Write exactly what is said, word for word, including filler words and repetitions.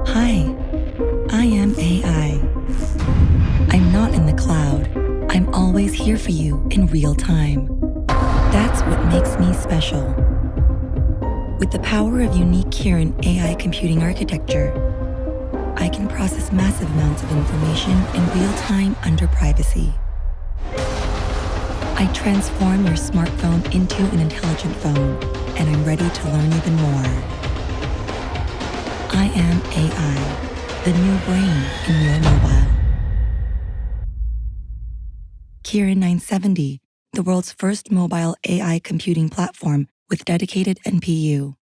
Hi, I am A I. I'm not in the cloud. I'm always here for you in real time. That's what makes me special. With the power of unique Kirin A I computing architecture, I can process massive amounts of information in real time under privacy. I transform your smartphone into an intelligent phone, and I'm ready to learn even more. I am A I, the new brain in your mobile. Kirin nine seventy, the world's first mobile A I computing platform with dedicated N P U.